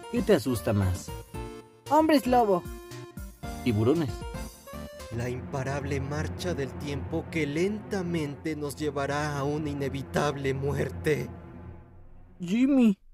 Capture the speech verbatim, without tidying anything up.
¿Qué te asusta más? Hombres lobo. Tiburones. La imparable marcha del tiempo que lentamente nos llevará a una inevitable muerte. Jimmy.